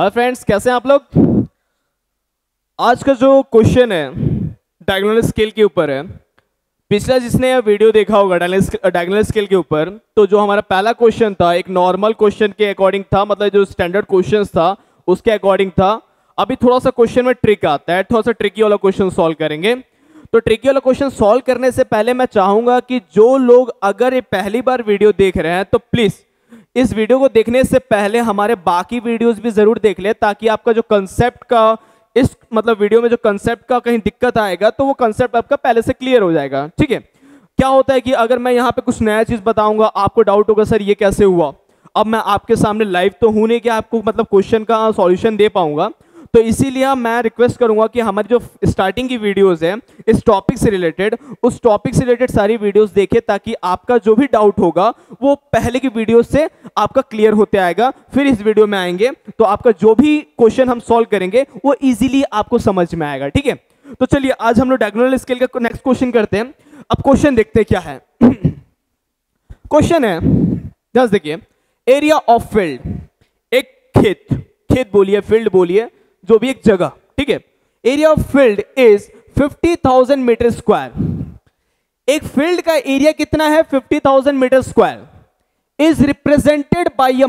Hi friends, कैसे हैं आप लोग। आज का जो क्वेश्चन है डायगोनल स्केल के ऊपर है। पिछला जिसने यह वीडियो देखा होगा डायगोनल स्केल के ऊपर, तो जो हमारा पहला क्वेश्चन था एक नॉर्मल क्वेश्चन के अकॉर्डिंग था, मतलब जो स्टैंडर्ड क्वेश्चन था उसके अकॉर्डिंग था। अभी थोड़ा सा क्वेश्चन में ट्रिक आता है, थोड़ा सा ट्रिकी वाला क्वेश्चन सॉल्व करेंगे। तो ट्रिकी वाला क्वेश्चन सॉल्व करने से पहले मैं चाहूंगा कि जो लोग अगर ये पहली बार वीडियो देख रहे हैं तो प्लीज इस वीडियो को देखने से पहले हमारे बाकी वीडियोस भी जरूर देख ले, ताकि आपका जो कंसेप्ट का इस मतलब वीडियो में जो कंसेप्ट का कहीं दिक्कत आएगा तो वो कंसेप्ट आपका पहले से क्लियर हो जाएगा। ठीक है, क्या होता है कि अगर मैं यहाँ पे कुछ नया चीज बताऊंगा, आपको डाउट होगा सर ये कैसे हुआ। अब मैं आपके सामने लाइव तो हूं नहीं कि आपको मतलब क्वेश्चन का सॉल्यूशन दे पाऊंगा, तो इसीलिए मैं रिक्वेस्ट करूंगा कि हमारी जो स्टार्टिंग की वीडियोस है इस टॉपिक से रिलेटेड, उस टॉपिक से रिलेटेड सारी वीडियोस देखें, ताकि आपका जो भी डाउट होगा वो पहले की वीडियो से आपका क्लियर होते आएगा। फिर इस वीडियो में आएंगे तो आपका जो भी क्वेश्चन हम सॉल्व करेंगे वो इजीली आपको समझ में आएगा। ठीक है, तो चलिए आज हम लोग डायगोनल स्केल का नेक्स्ट क्वेश्चन करते हैं। अब क्वेश्चन देखते हैं क्या है। क्वेश्चन है, ध्यान से देखिए, एरिया ऑफ फील्ड, एक खेत बोलिए, फील्ड बोलिए, जो भी एक जगह, ठीक है। Area of field is 50,000 meter square. एक फील्ड का एरिया कितना है? 50,000 meter square is represented by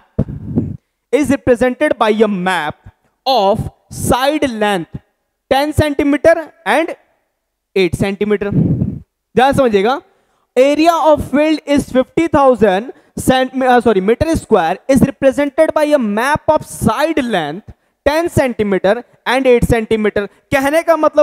a map of side length 10 centimeter and 8 centimeter. ध्यान समझिएगा, area of field is 50,000 meter square is represented by a map of side length 10 centimeter and 8 centimeter. कहने का मतलब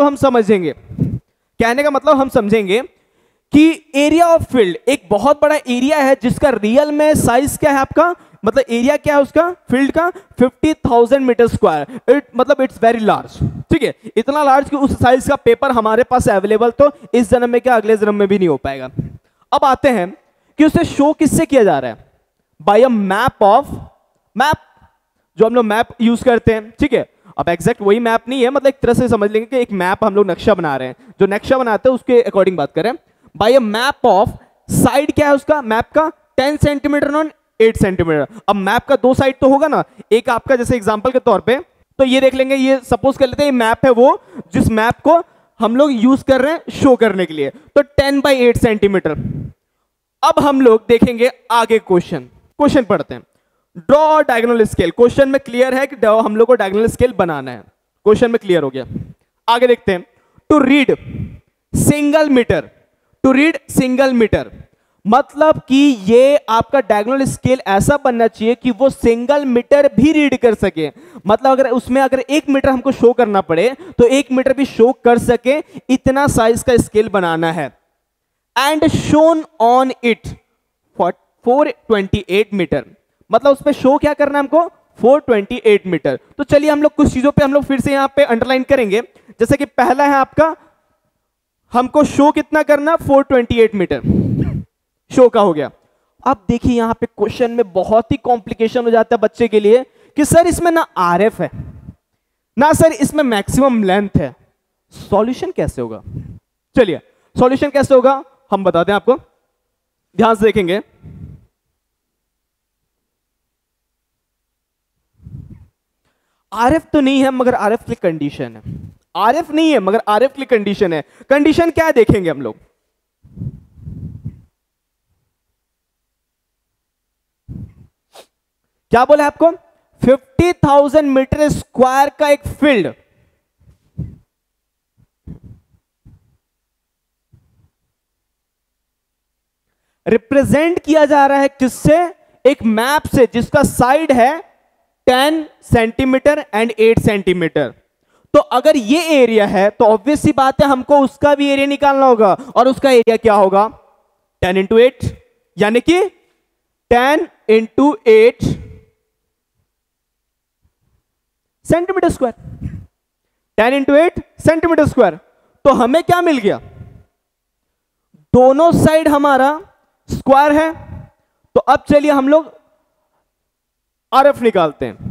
हम समझेंगे कि एरिया ऑफ फील्ड एक बहुत बड़ा एरिया है जिसका रियल में साइज क्या है आपका, मतलब एरिया क्या है उसका फील्ड का 50,000 मीटर स्क्वायर। मतलब इट्स वेरी लार्ज। ठीक है, इतना लार्ज कि उस साइज का पेपर हमारे पास अवेलेबल तो इस जन्म में क्या अगले जन्म में भी नहीं हो पाएगा। अब आते हैं कि उसे शो किससे किया जा रहा है? बाय अ मैप, जो हम लोग मैप यूज करते हैं। ठीक है, अब एग्जैक्ट वही मैप नहीं है, मतलब एक तरह से समझ लेंगे कि एक मैप हम लोग नक्शा बना रहे हैं, जो नक्शा बनाते हैं उसके अकॉर्डिंग बात करें। By a map of side क्या है उसका मैप का 10 सेंटीमीटर और 8 सेंटीमीटर। अब मैप का दो साइड तो होगा ना, एक आपका जैसे एग्जांपल के तौर पे तो ये देख लेंगे, ये सपोज कर लेते हैं ये मैप है वो जिस मैप को हम लोग यूज कर रहे हैं शो करने के लिए, तो 10/8 सेंटीमीटर। अब हम लोग देखेंगे आगे क्वेश्चन पढ़ते हैं। Draw diagonal scale. क्वेश्चन में क्लियर है कि हम लोग को डायगोनल स्केल बनाना है, क्वेश्चन में क्लियर हो गया। आगे देखते हैं। टू रीड सिंगल मीटर, मतलब कि ये आपका डायगोनल स्केल ऐसा बनना चाहिए कि वो सिंगल मीटर भी रीड कर सके। मतलब अगर उसमें अगर 1 मीटर हमको शो करना पड़े तो 1 मीटर भी शो कर सके, इतना साइज का स्केल बनाना है। And shown on it 428 meter, मतलब उस पे शो क्या करना है हमको 428 मीटर। तो चलिए हम लोग कुछ चीजों पे हम लोग फिर से यहां पे अंडरलाइन करेंगे। जैसे कि पहला है आपका, हमको शो कितना करना 428 मीटर शो का हो गया। अब देखिए यहां पे क्वेश्चन में बहुत ही कॉम्प्लिकेशन हो जाता है बच्चे के लिए कि सर इसमें ना आरएफ है ना सर इसमें मैक्सिमम लेंथ है, सॉल्यूशन कैसे होगा? चलिए सॉल्यूशन कैसे होगा हम बताते हैं आपको, ध्यान से देखेंगे। आरएफ तो नहीं है मगर आरएफ की कंडीशन है, आरएफ नहीं है मगर आरएफ की कंडीशन है। कंडीशन क्या है देखेंगे हम लोग। क्या बोला आपको? 50,000 मीटर स्क्वायर का एक फील्ड रिप्रेजेंट किया जा रहा है किससे? एक मैप से जिसका साइड है 10 सेंटीमीटर एंड 8 सेंटीमीटर। तो अगर ये एरिया है तो ऑब्वियस सी बात है हमको उसका भी एरिया निकालना होगा, और उसका एरिया क्या होगा 10 × 8, यानी कि 10 × 8 सेंटीमीटर स्क्वायर, 10 × 8 सेंटीमीटर स्क्वायर। तो हमें क्या मिल गया? दोनों साइड हमारा स्क्वायर है। तो अब चलिए हम लोग आरएफ निकालते हैं।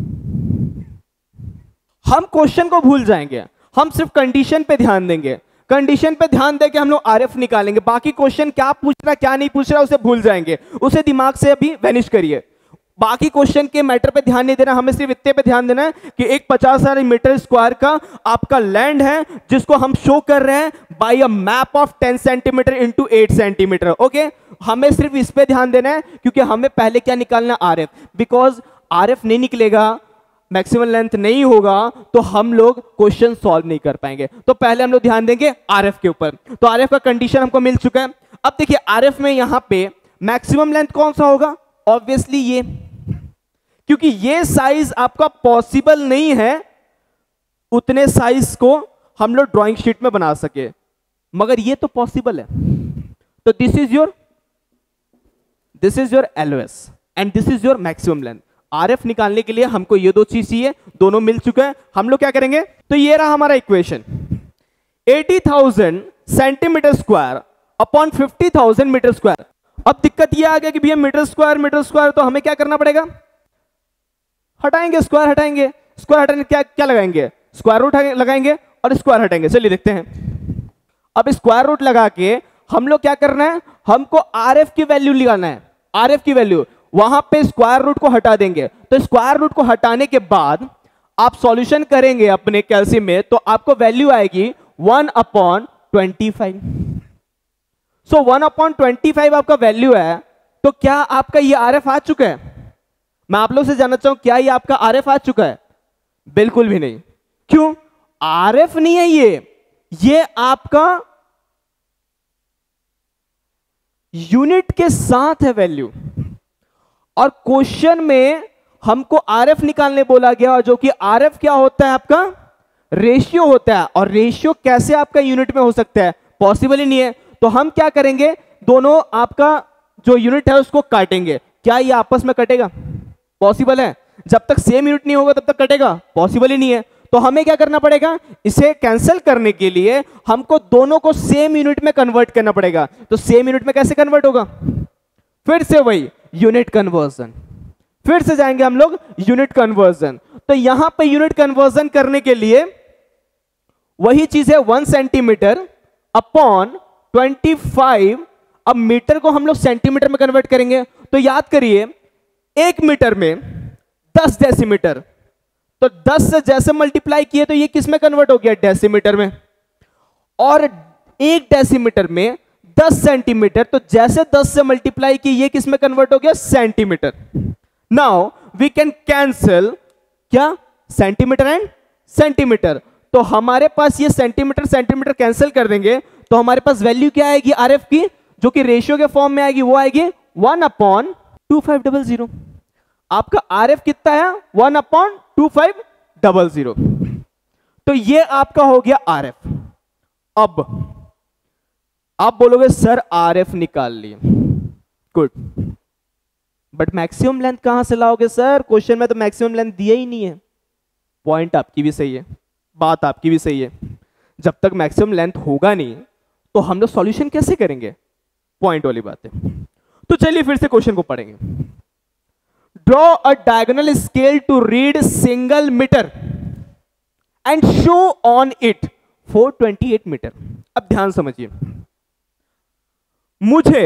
हम क्वेश्चन को भूल जाएंगे, हम सिर्फ कंडीशन पे ध्यान देंगे। कंडीशन पे ध्यान देके हम लोग आरएफ निकालेंगे। बाकी क्वेश्चन क्या पूछ रहा क्या नहीं पूछ रहा उसे भूल जाएंगे, उसे दिमाग से अभी वैनिश करिए। बाकी क्वेश्चन के मैटर पे ध्यान नहीं देना, हमें सिर्फ इतने पे ध्यान देना है कि एक 50,000 मीटर स्क्वायर का आपका लैंड है जिसको हम शो कर रहे हैं by a map of 10 centimeter into 8 centimeter. Okay, हमें सिर्फ इस पे ध्यान देना है क्योंकि हमें पहले क्या निकालना, आरएफ। बिकॉज आरएफ नहीं निकलेगा, मैक्सिमम लेंथ नहीं होगा, तो हम लोग क्वेश्चन सॉल्व नहीं कर पाएंगे। तो पहले हम लोग ध्यान देंगे आरएफ के ऊपर। तो आरएफ का कंडीशन हमको मिल चुका है। अब देखिए आरएफ में यहां पे मैक्सिमम लेंथ कौन सा होगा, ऑब्वियसली ये, क्योंकि ये साइज आपका पॉसिबल नहीं है उतने साइज को हम लोग ड्राइंग शीट में बना सके, मगर ये तो पॉसिबल है। तो this is your LOS and this is your maximum length. RF निकालने के लिए हमको ये दो चीज चाहिए, दोनों मिल चुके हैं। हम लोग क्या करेंगे, तो ये रहा हमारा equation, 80,000 centimeter square upon 50,000 meter square. अब दिक्कत ये आ गया कि भैया मीटर स्क्वायर, तो हमें क्या करना पड़ेगा, हटाएंगे, स्क्वायर हटाएंगे। स्क्वायर हटाने क्या लगाएंगे, स्क्वायर रूट लगाएंगे और स्क्वायर हटाएंगे। चलिए देखते हैं। अब स्क्वायर रूट लगा के हम लोग क्या करना है, हमको आरएफ की वैल्यू निकालना है। आरएफ की वैल्यू वहां पे स्क्वायर रूट को हटा देंगे। तो स्क्वायर रूट को हटाने के बाद आप सॉल्यूशन करेंगे अपने कैल्शियम में, तो आपको वैल्यू आएगी 1/25। सो 1/25 आपका वैल्यू है। तो क्या आपका ये आरएफ आ चुका है? मैं आप लोग से जानना चाहूं, क्या ये आपका आरएफ आ चुका है? बिल्कुल भी नहीं। क्यों? आरएफ नहीं है ये आपका यूनिट के साथ है वैल्यू, और क्वेश्चन में हमको आरएफ निकालने बोला गया, जो कि आरएफ क्या होता है, आपका रेशियो होता है। और रेशियो कैसे आपका यूनिट में हो सकता है, पॉसिबल ही नहीं है। तो हम क्या करेंगे, दोनों आपका जो यूनिट है उसको काटेंगे। क्या ये आपस में कटेगा? पॉसिबल है? जब तक सेम यूनिट नहीं होगा तब तक कटेगा? पॉसिबल ही नहीं है। तो हमें क्या करना पड़ेगा, इसे कैंसिल करने के लिए हमको दोनों को सेम यूनिट में कन्वर्ट करना पड़ेगा। तो सेम यूनिट में कैसे कन्वर्ट होगा? फिर से वही यूनिट कन्वर्जन, फिर से जाएंगे हम लोग यूनिट कन्वर्जन। तो यहां पे यूनिट कन्वर्जन करने के लिए वही चीज है, 1 सेंटीमीटर अपॉन 25। अब मीटर को हम लोग सेंटीमीटर में कन्वर्ट करेंगे। तो याद करिए, 1 मीटर में 10 डेसीमीटर, तो 10 से जैसे मल्टीप्लाई किए तो ये किस में कन्वर्ट हो गया, डेसीमीटर में। और 1 डेसीमीटर में 10 सेंटीमीटर, तो जैसे 10 से मल्टीप्लाई की ये किस में कन्वर्ट हो गया, centimeter. Now we can cancel क्या, सेंटीमीटर एंड सेंटीमीटर। तो हमारे पास ये सेंटीमीटर कैंसिल कर देंगे, तो हमारे पास वैल्यू क्या आएगी आरएफ की, जो कि रेशियो के फॉर्म में आएगी, वो आएगी 1/2500। आपका आरएफ कितना है, 1/2500। तो ये आपका हो गया आरएफ। अब आप बोलोगे सर आरएफ निकाल लिए, गुड, बट मैक्सिमम लेंथ कहां से लाओगे सर, क्वेश्चन में तो मैक्सिमम लेंथ दिया ही नहीं है। पॉइंट आपकी भी सही है, बात आपकी भी सही है। जब तक मैक्सिमम लेंथ होगा नहीं तो हम लोग सॉल्यूशन कैसे करेंगे, पॉइंट वाली बात है। तो चलिए फिर से क्वेश्चन को पढ़ेंगे। Draw a diagonal scale to read single meter and show on it 428 meter. अब ध्यान समझिए, मुझे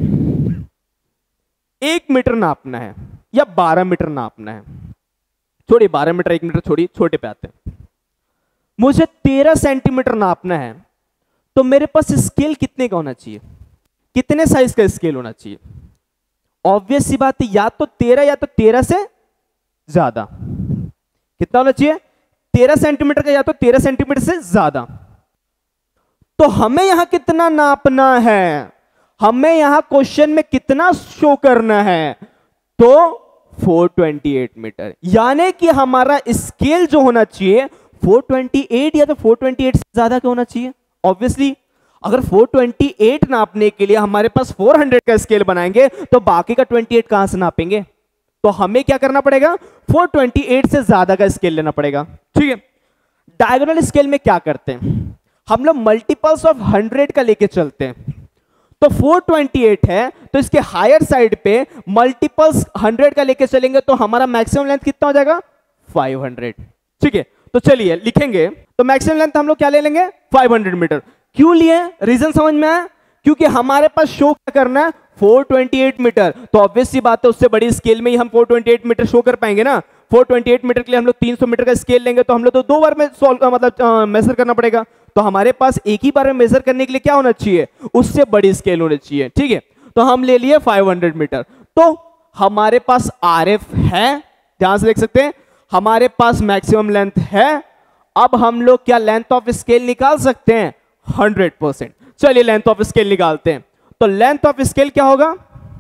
1 मीटर नापना है या 12 मीटर नापना है, छोड़िए 12 मीटर 1 मीटर छोड़िए, छोटे पे आते हैं। मुझे 13 सेंटीमीटर नापना है, तो मेरे पास स्केल कितने का होना चाहिए, कितने साइज का स्केल होना चाहिए? ऑब्वियस सी बात है, या तो 13 से ज्यादा। कितना होना चाहिए, 13 सेंटीमीटर का, या तो 13 सेंटीमीटर से ज्यादा। तो हमें यहां कितना नापना है, हमें यहां क्वेश्चन में कितना शो करना है, तो 428 मीटर। यानी कि हमारा स्केल जो होना चाहिए 428 या तो 428 से ज्यादा का होना चाहिए। ऑब्वियसली अगर 428 नापने के लिए हमारे पास 400 का स्केल बनाएंगे, तो बाकी का 28 कहां से नापेंगे? तो हमें क्या करना पड़ेगा, 428 से ज्यादा का स्केल लेना पड़ेगा। ठीक है, डायगोनल स्केल में क्या करते हैं, हम लोग मल्टीपल्स ऑफ 100 का लेके चलते हैं। तो 428 है, तो इसके हायर साइड पे मल्टीपल्स 100 का लेके चलेंगे, तो हमारा मैक्सिमम लेंथ कितना हो जाएगा, 500। ठीक है, तो चलिए लिखेंगे। तो मैक्सिमम लेंथ हम लोग क्या ले लेंगे, 500 मीटर। क्यों लिए, रीजन समझ में आया? क्योंकि हमारे पास शो क्या करना है, 428 मीटर। तो ऑब्वियस सी बात है उससे बड़ी स्केल में ही हम 428 मीटर शो कर पाएंगे ना। 428 मीटर के लिए हम लोग 300 मीटर का स्केल लेंगे तो हम लोग तो 2 बार में सॉल्व मतलब मेजर करना पड़ेगा। तो हमारे पास एक ही बार में मेजर करने के लिए क्या होना चाहिए, उससे बड़ी स्केल होनी चाहिए। ठीक है, तो हम ले लिए 500 मीटर। तो हमारे पास RF है, ध्यान से देख सकते हैं, हमारे पास मैक्सिमम लेंथ है। अब हम लोग क्या लेंथ ऑफ स्केल निकाल सकते हैं, 100%। चलिए लेंथ ऑफ स्केल निकालते हैं। तो लेंथ ऑफ स्केल क्या होगा,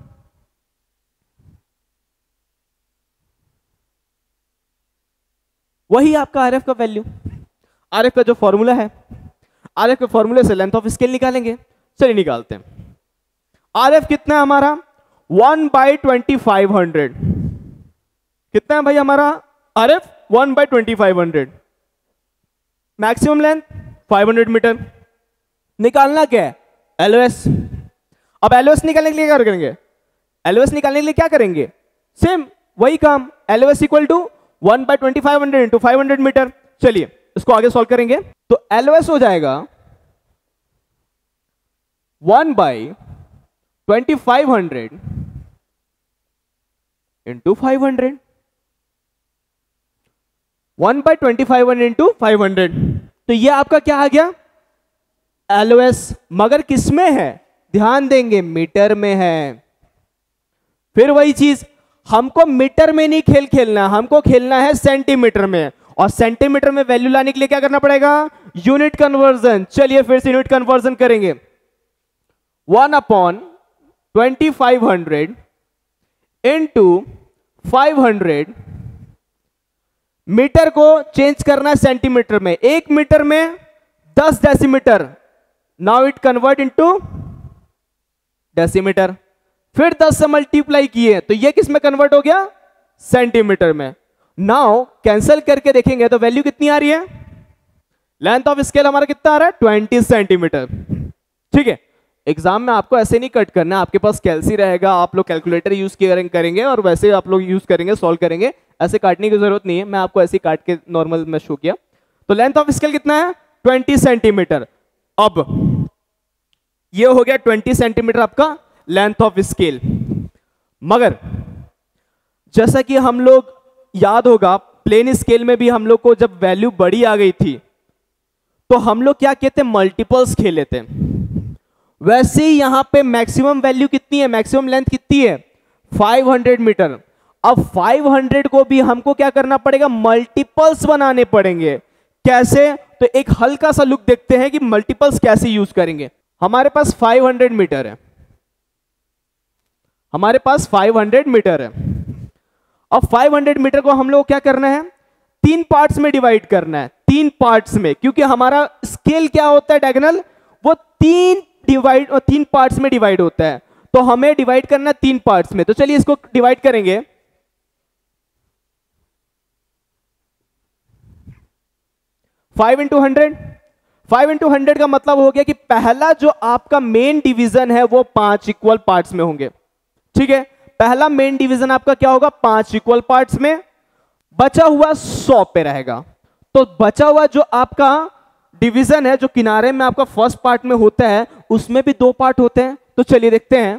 वही आपका RF का वैल्यू, RF का जो फॉर्मूला है, RF के फॉर्मूले से लेंथ ऑफ स्केल निकालेंगे। चलिए निकालते हैं। RF कितना है हमारा, 1/2500। कितना है भाई हमारा RF, 1/2500। Maximum length 500 metre. निकालना क्या है, LOS। अब LOS निकालने के लिए क्या करेंगे, LOS निकालने के लिए क्या करेंगे, सेम वही काम, LOS equal to 1/2500 into 500 meter. चलिए इसको आगे सॉल्व करेंगे। तो LOS हो जाएगा 1/2500 इंटू 500, 1/2500 इंटू 500। तो ये आपका क्या आ गया, LOS, मगर किस में है, ध्यान देंगे मीटर में है। फिर वही चीज, हमको मीटर में नहीं खेलना, हमको खेलना है सेंटीमीटर में, और सेंटीमीटर में वैल्यू लाने के लिए क्या करना पड़ेगा, यूनिट कन्वर्जन। चलिए फिर से यूनिट कन्वर्जन करेंगे। 1/2500 इंटू 500, मीटर को चेंज करना है सेंटीमीटर में। 1 मीटर में 10 decimeter, now it convert into decimeter. फिर 10 से मल्टीप्लाई किए तो ये किस में कन्वर्ट हो गया, सेंटीमीटर में। नाउ कैंसिल करके देखेंगे तो वैल्यू कितनी आ रही है, लेंथ ऑफ स्केल हमारा कितना आ रहा है, 20 सेंटीमीटर। ठीक है, एग्जाम में आपको ऐसे नहीं कट करना, आपके पास कैलसी रहेगा, आप लोग कैलकुलेटर यूज करेंगे और वैसे आप लोग यूज करेंगे, सॉल्व करेंगे। ऐसे काटने की जरूरत नहीं है, मैं आपको ऐसे काट के नॉर्मल में शो किया। तो लेंथ ऑफ स्केल कितना है, 20 सेंटीमीटर। अब ये हो गया 20 सेंटीमीटर आपका लेंथ ऑफ स्केल। मगर जैसा कि हम लोग याद होगा प्लेन स्केल में भी हम लोग को जब वैल्यू बड़ी आ गई थी तो हम लोग क्या कहते, मल्टीपल्स खेले थे। वैसे ही यहां पे मैक्सिमम वैल्यू कितनी है, मैक्सिमम लेंथ कितनी है, 500 मीटर। अब 500 को भी हमको क्या करना पड़ेगा, मल्टीपल्स बनाने पड़ेंगे। कैसे, तो एक हल्का सा लुक देखते हैं कि मल्टीपल्स कैसे यूज करेंगे। हमारे पास 500 मीटर है, हमारे पास 500 मीटर है। अब 500 मीटर को हम लोग क्या करना है, 3 पार्ट्स में डिवाइड करना है, 3 पार्ट्स में, क्योंकि हमारा स्केल क्या होता है डायगोनल, वो 3 पार्ट्स में डिवाइड होता है। तो हमें डिवाइड करना है 3 पार्ट्स में। तो चलिए इसको डिवाइड करेंगे। 5 इंटू 100, 5 इंटू 100 का मतलब हो गया कि पहला जो आपका मेन डिवीजन है वो 5 इक्वल पार्ट्स में होंगे। ठीक है, पहला मेन डिवीजन आपका क्या होगा, 5 इक्वल पार्ट्स में, बचा हुआ 100 पे रहेगा। तो बचा हुआ जो आपका डिवीजन है, जो किनारे में आपका फर्स्ट पार्ट में होता है, उसमें भी 2 पार्ट होते हैं। तो चलिए देखते हैं।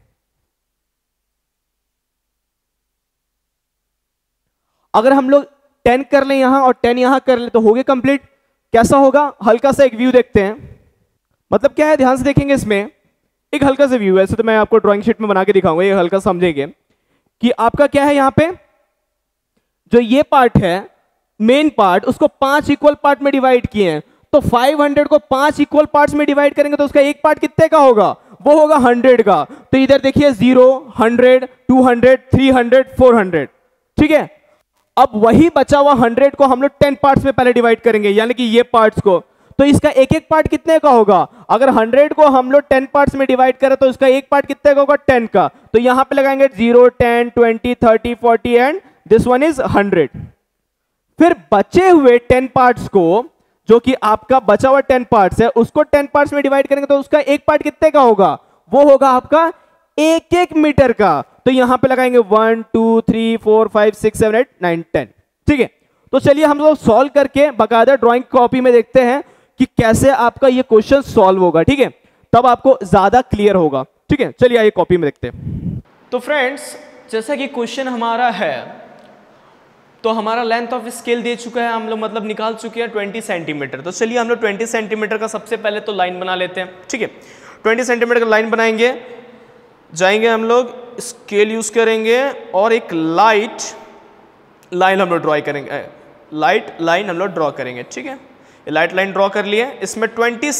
अगर हम लोग 10 कर लें यहां और 10 यहां कर लें तो हो गए कंप्लीट। कैसा होगा, हल्का सा एक व्यू देखते हैं। मतलब क्या है, ध्यान से देखेंगे, इसमें एक हल्का सा व्यू है। ऐसे तो मैं आपको ड्राइंग शीट में बना के दिखाऊंगा, ये हल्का समझेंगे कि आपका क्या है। यहां पे जो ये पार्ट है, मेन पार्ट, उसको 5 इक्वल पार्ट में डिवाइड किए हैं। तो 500 को 5 इक्वल पार्ट्स में डिवाइड करेंगे तो उसका एक पार्ट कितने का होगा, वो होगा 100 का। तो इधर देखिए 0, 100, 200, 300, 400। ठीक है, अब वही बचा हुआ 100 को हम लोग 10 पार्ट्स में पहले डिवाइड करेंगे, यानी कि ये पार्ट्स को। तो इसका एक एक पार्ट कितने का होगा, अगर 100 को हम लोग 10 पार्ट्स में डिवाइड करें तो इसका एक पार्ट कितने का होगा, 10 का। तो यहां पे लगाएंगे 0, 10, 20, 30, 40 एंड दिस वन इज 100। फिर बचे हुए 10 पार्ट्स को, जो कि आपका बचा हुआ 10 पार्ट्स है, उसको 10 पार्ट्स में डिवाइड करेंगे तो उसका एक पार्ट कितने का होगा, वो होगा आपका 1-1 मीटर का। तो यहां पे लगाएंगे 1, 2, 3, 4, 5, 6, 7, 8, 9, 10। ठीक है, तो चलिए हम लोग सॉल्व करके बकायदा ड्राइंग कॉपी में देखते हैं कि कैसे आपका ये क्वेश्चन सॉल्व होगा। ठीक है, तब आपको ज्यादा क्लियर होगा। ठीक है, चलिए आइए कॉपी में देखते हैं। तो फ्रेंड्स, जैसा कि क्वेश्चन हमारा है, तो हमारा लेंथ ऑफ स्केल दे चुका है, हम लोग मतलब निकाल चुके हैं 20 सेंटीमीटर। तो चलिए हम लोग 20 सेंटीमीटर का सबसे पहले तो लाइन बना लेते हैं। ठीक है, 20 सेंटीमीटर का लाइन बनाएंगे, जाएंगे हम लोग, स्केल यूज करेंगे और एक लाइट लाइन हम लोग ड्रॉ करेंगे, लाइट लाइन हम लोग ड्रॉ करेंगे। ठीक है, ये लाइट लाइन ड्रॉ कर लिए, इसमें 20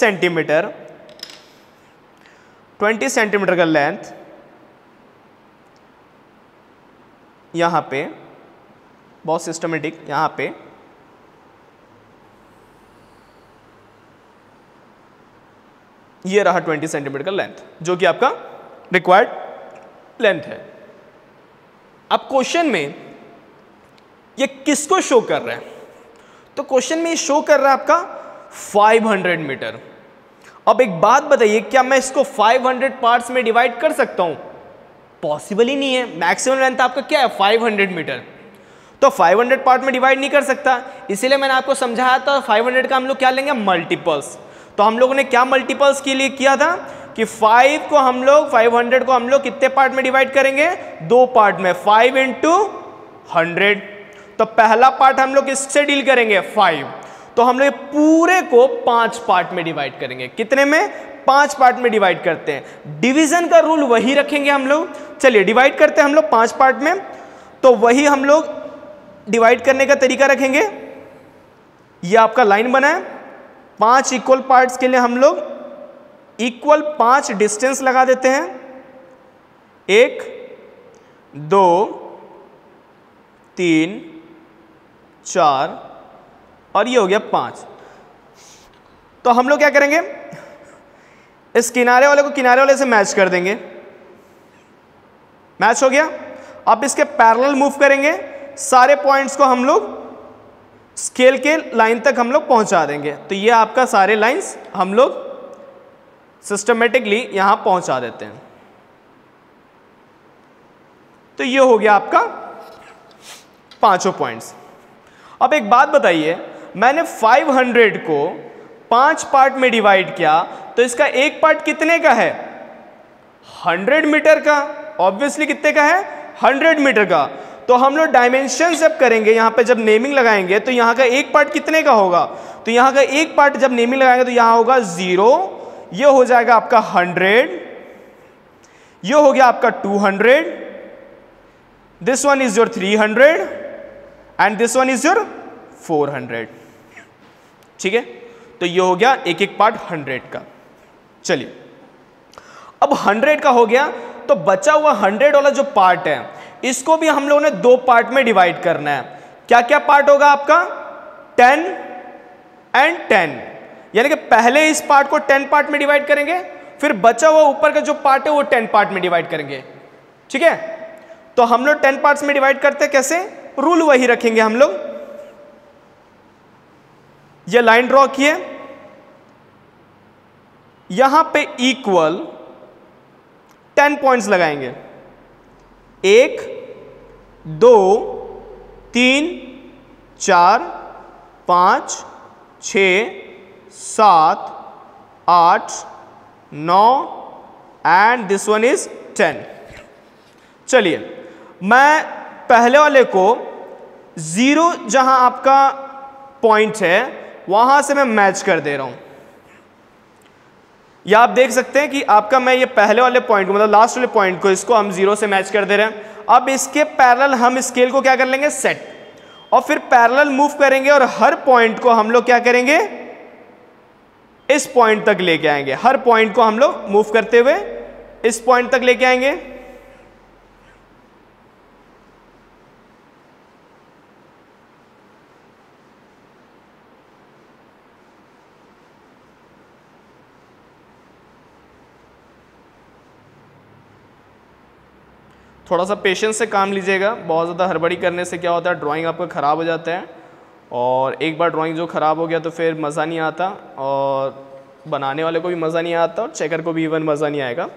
सेंटीमीटर का लेंथ यहां पे, बहुत सिस्टमेटिक, यहां पे ये रहा 20 सेंटीमीटर का लेंथ, जो कि आपका रिक्वायर्ड लेंथ है। अब क्वेश्चन में ये किसको शो कर रहा है? तो क्वेश्चन में ये शो कर रहा है आपका 500 मीटर। अब एक बात बताइए, क्या मैं इसको 500 पार्ट्स में डिवाइड कर सकता हूं? पॉसिबल ही नहीं है। मैक्सिमम लेंथ आपका क्या है? 500 मीटर। तो 500 पार्ट में डिवाइड नहीं कर सकता, इसीलिए मैंने आपको समझाया था 500 का हम लोग क्या लेंगे? मल्टीपल्स। तो हम लोगों ने क्या मल्टीपल्स के लिए किया था कि 500 को हम लोग कितने पार्ट में डिवाइड करेंगे? 2 पार्ट में, 5 इंटू 100। तो पहला पार्ट हम लोग इससे डील करेंगे 5, तो हम लोग पूरे को 5 पार्ट में डिवाइड करेंगे। कितने में? 5 पार्ट में डिवाइड करते हैं। डिवीजन का रूल वही रखेंगे हम लोग। चलिए डिवाइड करते हैं हम लोग 5 पार्ट में, तो वही हम लोग डिवाइड करने का तरीका रखेंगे। ये आपका लाइन बना है, 5 इक्वल पार्ट्स के लिए हम लोग इक्वल 5 डिस्टेंस लगा देते हैं। 1 2 3 4 और ये हो गया 5। तो हम लोग क्या करेंगे? इस किनारे वाले को किनारे वाले से मैच कर देंगे। मैच हो गया। अब इसके पैरेलल मूव करेंगे, सारे पॉइंट्स को हम लोग स्केल के लाइन तक हम लोग पहुंचा देंगे। तो ये आपका सारे लाइंस हम लोग सिस्टमेटिकली यहां पहुंचा देते हैं। तो ये हो गया आपका 5 पॉइंट्स। अब एक बात बताइए, मैंने 500 को 5 पार्ट में डिवाइड किया, तो इसका एक पार्ट कितने का है? 100 मीटर का। ऑब्वियसली कितने का है? 100 मीटर का। तो हम लोग डायमेंशन जब करेंगे, यहां पे जब नेमिंग लगाएंगे, तो यहां का एक पार्ट कितने का होगा? तो यहां का एक पार्ट जब नेमिंग लगाएंगे तो यहां होगा 0, ये हो जाएगा आपका 100, ये हो गया आपका 200, this one is your 300 and this one is your 400। ठीक है, तो ये हो गया एक एक पार्ट 100 का। चलिए, अब 100 का हो गया, तो बचा हुआ 100 वाला जो पार्ट है, इसको भी हम लोगों ने 2 पार्ट में डिवाइड करना है। क्या क्या पार्ट होगा आपका? 10 एंड 10, यानी कि पहले इस पार्ट को 10 पार्ट में डिवाइड करेंगे, फिर बचा हुआ ऊपर का जो पार्ट है वो 10 पार्ट में डिवाइड करेंगे। ठीक है, तो हम लोग 10 पार्ट्स में डिवाइड करते हैं कैसे? रूल वही रखेंगे हम लोग। ये लाइन ड्रॉ किए, यहां पे इक्वल 10 पॉइंट्स लगाएंगे। 1 2 3 4 5 6 7 8 9 एंड दिस वन इज 10। चलिए, मैं पहले वाले को 0 जहां आपका पॉइंट है वहां से मैं मैच कर दे रहा हूं। या आप देख सकते हैं कि आपका मैं ये पहले वाले पॉइंट को, मतलब लास्ट वाले पॉइंट को, इसको हम 0 से मैच कर दे रहे हैं। अब इसके पैरेलल हम स्केल को क्या कर लेंगे? सेट, और फिर पैरेलल मूव करेंगे और हर पॉइंट को हम लोग क्या करेंगे? इस पॉइंट तक लेके आएंगे। हर पॉइंट को हम लोग मूव करते हुए इस पॉइंट तक लेके आएंगे। थोड़ा सा पेशेंस से काम लीजिएगा, बहुत ज़्यादा हड़बड़ी करने से क्या होता है, ड्राइंग आपका ख़राब हो जाता है, और एक बार ड्राइंग जो ख़राब हो गया तो फिर मज़ा नहीं आता, और बनाने वाले को भी मज़ा नहीं आता, और चेकर को भी इवन मज़ा नहीं आएगा।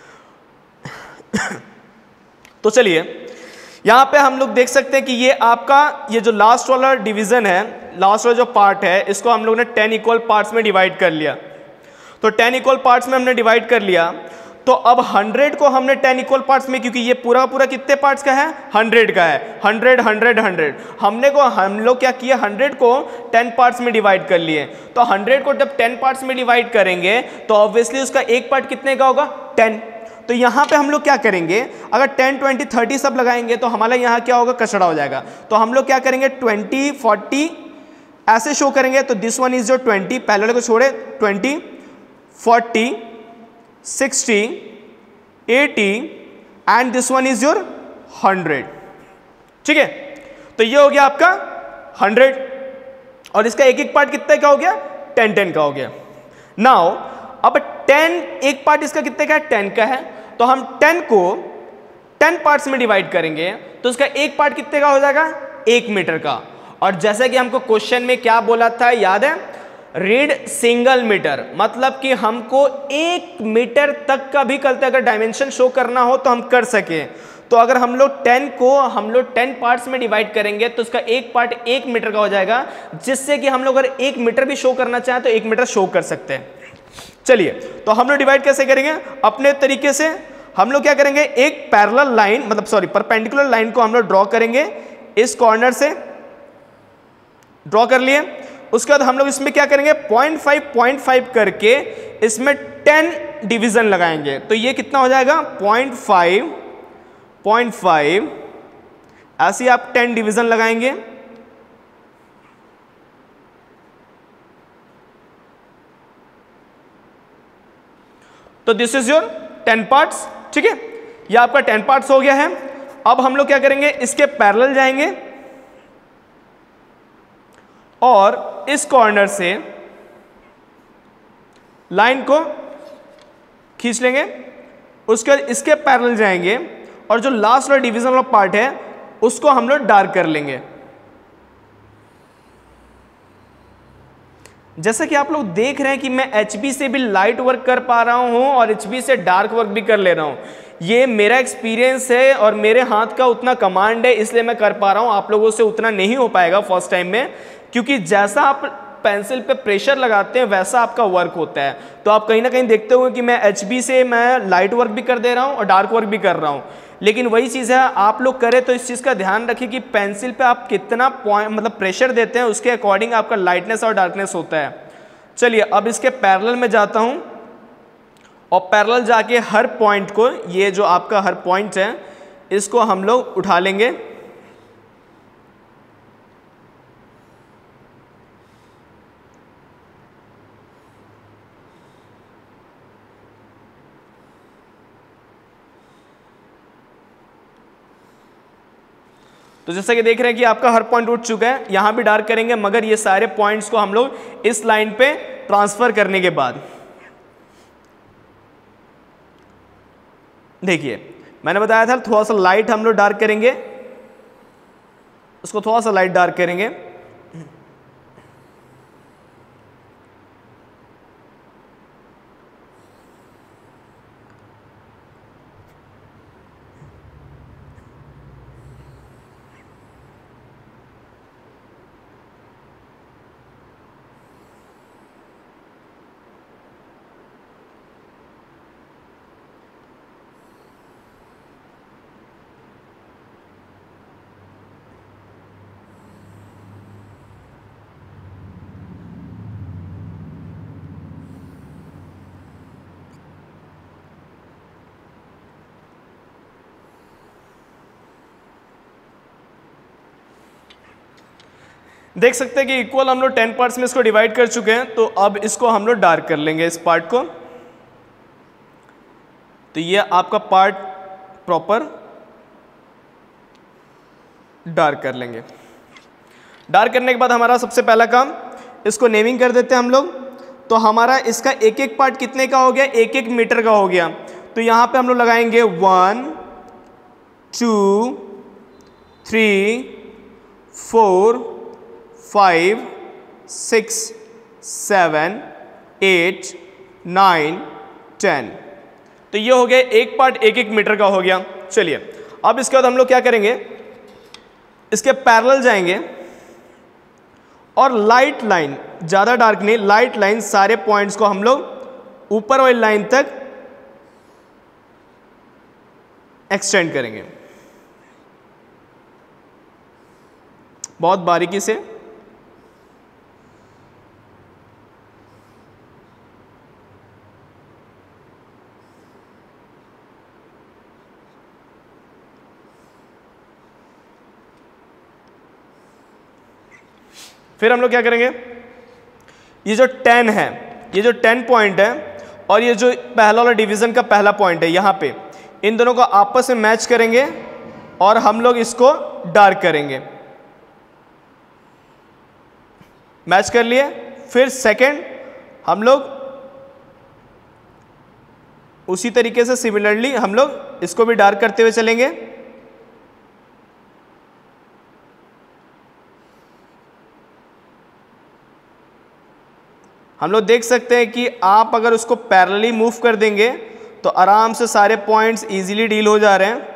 तो चलिए, यहाँ पे हम लोग देख सकते हैं कि ये आपका ये जो लास्ट वाला डिवीज़न है, लास्ट वाला जो पार्ट है, इसको हम लोग ने 10 इक्वल पार्ट्स में डिवाइड कर लिया। तो 10 इक्वल पार्ट्स में हमने डिवाइड कर लिया, तो अब 100 को हमने 10 इक्वल पार्ट्स में, क्योंकि ये पूरा पूरा कितने पार्ट्स का है, 100 का है, 100 100 100, हम लोग क्या किया, 100 को 10 पार्ट्स में डिवाइड कर लिए। तो 100 को जब 10 पार्ट्स में डिवाइड करेंगे तो ऑब्वियसली उसका एक पार्ट कितने का होगा, 10। तो यहाँ पे हम लोग क्या करेंगे, अगर 10 20 30 सब लगाएंगे तो हमारा यहाँ क्या होगा, कचड़ा हो जाएगा। तो हम लोग क्या करेंगे, 20 40 ऐसे शो करेंगे। तो दिस वन इज योर 20, पहले वाले को छोड़े, 20 40 60 80 and this one is your 100। ठीक है, तो ये हो गया आपका 100 और इसका एक एक पार्ट कितने का हो गया, 10 10 का हो गया। नाउ अब 10 एक पार्ट इसका कितने का है, 10 का है। तो हम 10 को 10 पार्ट्स में डिवाइड करेंगे तो उसका एक पार्ट कितने का हो जाएगा, 1 मीटर का। और जैसे कि हमको क्वेश्चन में क्या बोला था, याद है, रीड सिंगल मीटर, मतलब कि हमको 1 मीटर तक का भी कल तक अगर डायमेंशन शो करना हो तो हम कर सके। तो अगर हम लोग 10 को 10 पार्ट्स में डिवाइड करेंगे तो उसका एक पार्ट 1 मीटर का हो जाएगा, जिससे कि हम लोग अगर 1 मीटर भी शो करना चाहें तो 1 मीटर शो कर सकते हैं। चलिए, तो हम लोग डिवाइड कैसे करेंगे, अपने तरीके से हम लोग क्या करेंगे, एक पैरेलल लाइन, मतलब सॉरी परपेंडिकुलर लाइन को हम लोग ड्रॉ करेंगे, इस कॉर्नर से ड्रॉ कर लिए। उसके बाद हम लोग इसमें क्या करेंगे, 0.5 करके इसमें 10 डिवीजन लगाएंगे। तो ये कितना हो जाएगा, 0.5 ऐसे आप 10 डिवीजन लगाएंगे। तो दिस इज योर 10 पार्ट्स। ठीक है, ये आपका 10 पार्ट्स हो गया है। अब हम लोग क्या करेंगे, इसके पैरेलल जाएंगे और इस कॉर्नर से लाइन को खींच लेंगे। उसके बाद इसके पैरेलल जाएंगे और जो लास्ट वाला डिवीजन वाला पार्ट है उसको हम लोग डार्क कर लेंगे। जैसा कि आप लोग देख रहे हैं कि मैं HB से भी लाइट वर्क कर पा रहा हूं और HB से डार्क वर्क भी कर ले रहा हूं। ये मेरा एक्सपीरियंस है और मेरे हाथ का उतना कमांड है, इसलिए मैं कर पा रहा हूं। आप लोगों से उतना नहीं हो पाएगा फर्स्ट टाइम में, क्योंकि जैसा आप पेंसिल पे प्रेशर लगाते हैं वैसा आपका वर्क होता है। तो आप कहीं ना कहीं देखते होंगे कि मैं HB से मैं लाइट वर्क भी कर दे रहा हूं और डार्क वर्क भी कर रहा हूं। लेकिन वही चीज़ है, आप लोग करें तो इस चीज़ का ध्यान रखिए कि पेंसिल पे आप कितना पॉइंट मतलब प्रेशर देते हैं, उसके अकॉर्डिंग आपका लाइटनेस और डार्कनेस होता है। चलिए, अब इसके पैरेलल में जाता हूं और पैरेलल जाके हर पॉइंट को, ये जो आपका हर पॉइंट है इसको हम लोग उठा लेंगे। तो जैसा कि देख रहे हैं कि आपका हर पॉइंट उठ चुका है। यहां भी डार्क करेंगे, मगर ये सारे पॉइंट्स को हम लोग इस लाइन पे ट्रांसफर करने के बाद, देखिए मैंने बताया था थोड़ा सा लाइट हम लोग डार्क करेंगे, उसको थोड़ा सा लाइट डार्क करेंगे। देख सकते हैं कि इक्वल हम लोग 10 पार्ट्स में इसको डिवाइड कर चुके हैं। तो अब इसको हम लोग डार्क कर लेंगे, इस पार्ट को। तो ये आपका पार्ट प्रॉपर डार्क कर लेंगे। डार्क करने के बाद हमारा सबसे पहला काम, इसको नेमिंग कर देते हैं हम लोग। तो हमारा इसका एक एक पार्ट कितने का हो गया, 1 मीटर का हो गया। तो यहां पे हम लोग लगाएंगे 1 2 3 4 5 6 7 8 9 10। तो ये हो गया एक पार्ट 1 मीटर का हो गया। चलिए, अब इसके बाद हम लोग क्या करेंगे, इसके पैरेलल जाएंगे और लाइट लाइन, ज़्यादा डार्क नहीं, लाइट लाइन सारे पॉइंट्स को हम लोग ऊपर वाली लाइन तक एक्सटेंड करेंगे बहुत बारीकी से। फिर हम लोग क्या करेंगे, ये जो 10 है, ये जो 10 पॉइंट है और ये जो पहला वाला डिवीजन का पहला पॉइंट है, यहां पे इन दोनों को आपस में मैच करेंगे और हम लोग इसको डार्क करेंगे। मैच कर लिए। फिर सेकंड हम लोग उसी तरीके से सिमिलरली हम लोग इसको भी डार्क करते हुए चलेंगे। हम लोग देख सकते हैं कि आप अगर उसको पैरेलली मूव कर देंगे तो आराम से सारे पॉइंट्स इजीली डील हो जा रहे हैं।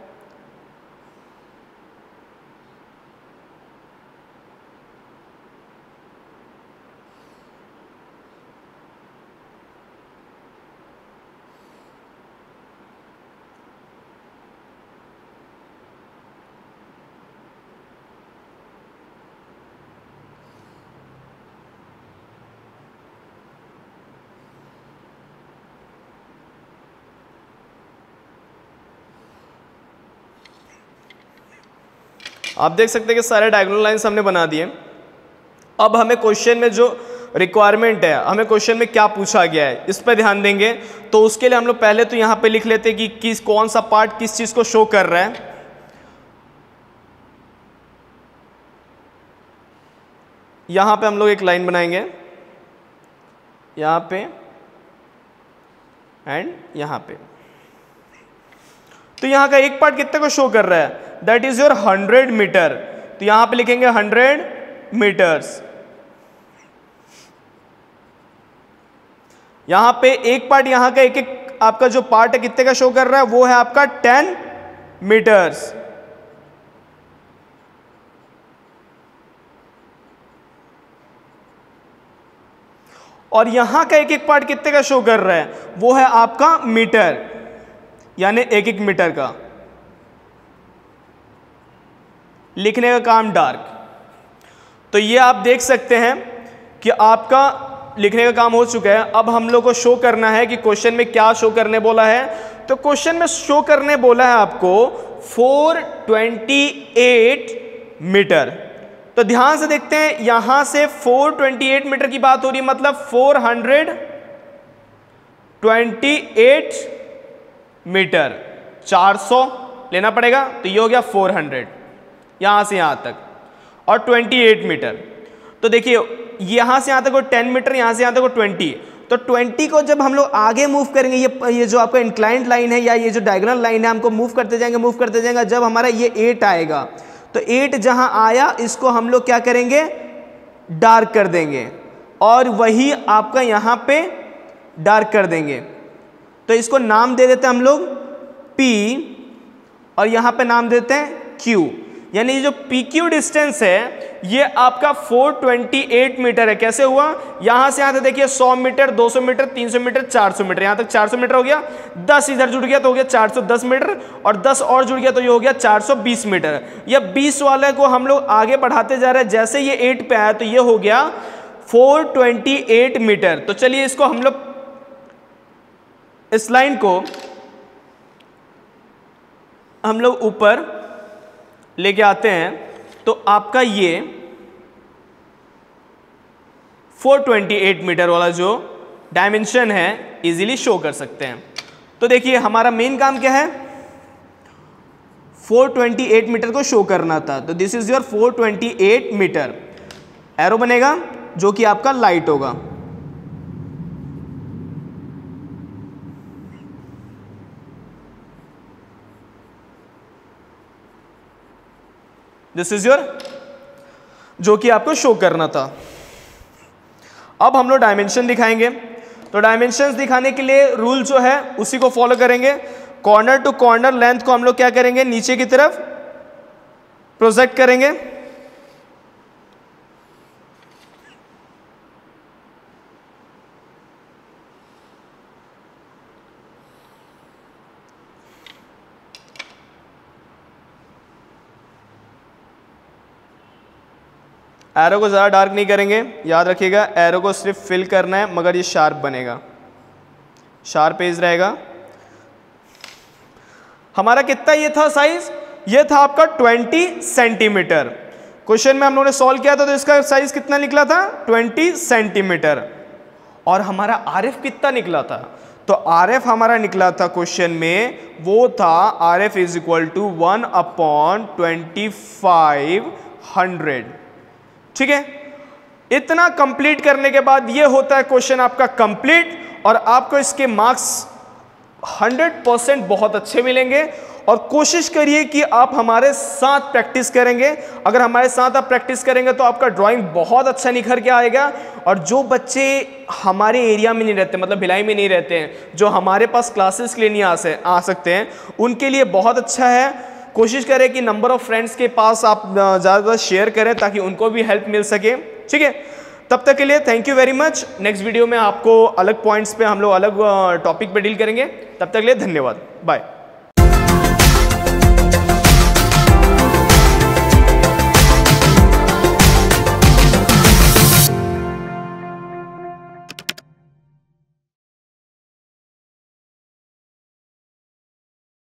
आप देख सकते हैं कि सारे डायगोनल लाइंस हमने बना दिए। अब हमें क्वेश्चन में जो रिक्वायरमेंट है, हमें क्वेश्चन में क्या पूछा गया है, इस पर ध्यान देंगे। तो उसके लिए हम लोग पहले तो यहां पे लिख लेते हैं कि कौन सा पार्ट किस चीज को शो कर रहा है। यहां पे हम लोग एक लाइन बनाएंगे, यहां पे एंड यहां पे। तो यहां का एक पार्ट कितने को शो कर रहा है, दैट इज योर 100 मीटर। तो यहां पे लिखेंगे 100 मीटर्स। यहां पे एक पार्ट, यहां का एक एक आपका जो पार्ट है कितने का शो कर रहा है, वो है आपका 10 मीटर्स। और यहां का एक एक पार्ट कितने का शो कर रहा है, वो है आपका मीटर, यानी एक एक मीटर का। लिखने का काम डार्क। तो ये आप देख सकते हैं कि आपका लिखने का काम हो चुका है। अब हम लोग को शो करना है कि क्वेश्चन में क्या शो करने बोला है। तो क्वेश्चन में शो करने बोला है आपको 428 मीटर। तो ध्यान से देखते हैं, यहां से 428 मीटर की बात हो रही है, मतलब 428 मीटर, 400 लेना पड़ेगा। तो ये हो गया 400 यहां से यहां तक, और 28 मीटर। तो देखिए यहां से यहां तक 10 मीटर, यहां से यहां तक 20। तो 20 को जब हम लोग आगे मूव करेंगे, ये जो आपका इंक्लाइंड लाइन है या ये जो डायगोनल लाइन है, हमको मूव करते जाएंगे। जब हमारा ये 8 आएगा, तो 8 जहां आया इसको हम लोग क्या करेंगे, डार्क कर देंगे, और वही आपका यहां पे डार्क कर देंगे। तो इसको नाम दे देते हैं हम लोग P, और यहां पे नाम देते हैं Q। यानी ये जो PQ डिस्टेंस है ये आपका 428 मीटर है। कैसे हुआ, यहां से यहां तक देखिए 100 मीटर, 200 मीटर, 300 मीटर, 400 मीटर, यहां तक 400 मीटर हो गया। 10 इधर जुड़ गया तो हो गया 410 मीटर, और 10 और जुड़ गया तो ये हो गया 420 मीटर। या 20 वाले को हम लोग आगे बढ़ाते जा रहे हैं, जैसे ये 8 पे आया तो ये हो गया 428 मीटर। तो चलिए इसको हम लोग, इस लाइन को हम लोग ऊपर लेके आते हैं, तो आपका ये 428 मीटर वाला जो डायमेंशन है इजीली शो कर सकते हैं। तो देखिए हमारा मेन काम क्या है, 428 मीटर को शो करना था। तो this is your 428 meter. Arrow बनेगा जो कि आपका लाइट होगा। दिस इज योर, जो कि आपको शो करना था। अब हम लोग डायमेंशन दिखाएंगे। तो डायमेंशंस दिखाने के लिए रूल जो है उसी को फॉलो करेंगे। कॉर्नर टू कॉर्नर लेंथ को हम लोग क्या करेंगे, नीचे की तरफ प्रोजेक्ट करेंगे। एरो को ज़्यादा डार्क नहीं करेंगे, याद रखिएगा एरो को सिर्फ फिल करना है, मगर ये शार्प बनेगा, शार्प एज रहेगा। हमारा कितना ये था साइज, ये था आपका 20 सेंटीमीटर। क्वेश्चन में हम लोगों ने सॉल्व किया था तो इसका साइज कितना निकला था 20 सेंटीमीटर। और हमारा आरएफ कितना निकला था, तो आरएफ हमारा निकला था क्वेश्चन में, वो था आरएफ इज इक्वल टू 1/2500। ठीक है, इतना कंप्लीट करने के बाद ये होता है क्वेश्चन आपका कंप्लीट, और आपको इसके मार्क्स 100% बहुत अच्छे मिलेंगे। और कोशिश करिए कि आप हमारे साथ प्रैक्टिस करेंगे। अगर हमारे साथ आप प्रैक्टिस करेंगे तो आपका ड्राइंग बहुत अच्छा निखर के आएगा। और जो बच्चे हमारे एरिया में नहीं रहते, मतलब भिलाई में नहीं रहते हैं, जो हमारे पास क्लासेस के लिए नहीं आ सकते हैं, उनके लिए बहुत अच्छा है। कोशिश करें कि नंबर ऑफ फ्रेंड्स के पास आप ज़्यादा शेयर करें ताकि उनको भी हेल्प मिल सके। ठीक है, तब तक के लिए thank you very much. Next video में आपको अलग पॉइंट्स पे हम लोग अलग टॉपिक पे डील करेंगे। तब तक के लिए धन्यवाद, बाय।